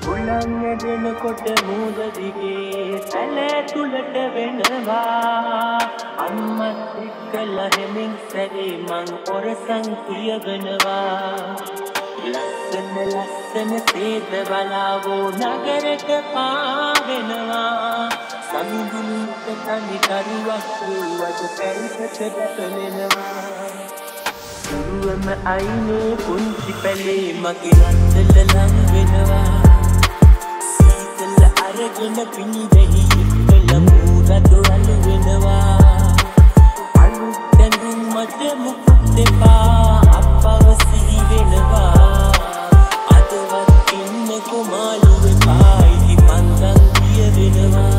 උලං ඇදෙනකොට මූද දිගේ සැලෑ තුලට වෙනවා අම්මත් එක්කලා හෙමින් සැරේ මං ඔරසන් කියවනවා ලස්සන ලස්සන සේද බලාවෝ නගරට පාවෙනවා සමිඳුන්ට තනි කරුවක් වුවද පැරිසට දැපෙනවා සුරුවම අයිනේ පුංචි පැලේ මගේ රන්දල ලං වෙනවා අරගෙන පිණි දෙහි එක්කල මූරතු අලු වෙනවා අලුත් ඇඳුම් මත මුකුත් දෙපා අපව සිහි වෙනවා අදවත් ඉන්නකො මාළුවේ පායිති මන්දන් කිය වෙනවා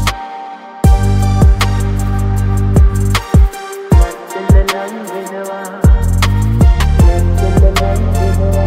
රන්දල ලං වෙනවා රන්දල ලං වෙනවා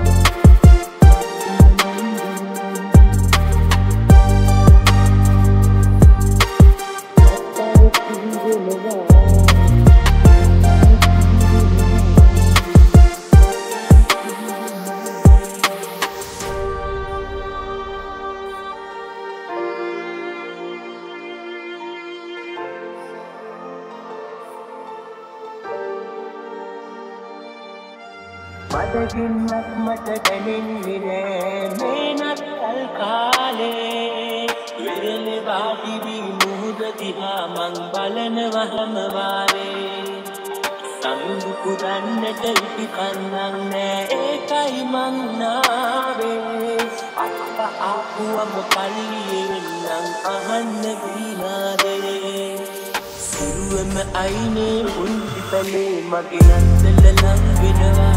මදගින්නක් මට දැනෙන්නේ නෑ මේනත් කල් කාලේ වෙරළේ වාඩි වී මුහුද දිහා මං බලනවා හැම වාරේ සම්දු පුදන්නට ඉති කන්නක් නෑ ඒකයි මං නාවේ අප්ප ආපුවම පල්ලියේ නම් අහන්න ගිනාදේ සිරුවම අයිනේ පුංචි පැලේ මගේ නන්දල ලං වෙනවා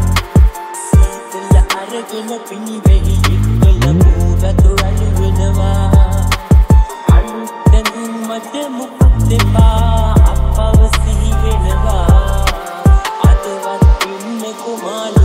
අරගෙන පිණි වෙහි එක්කල මූරතු අලු වෙනවා අලුත් ඇඳුම් මත මුකුත් දෙපා අපව සිහි වෙනවා අදවත් ඉන්නකො මාළු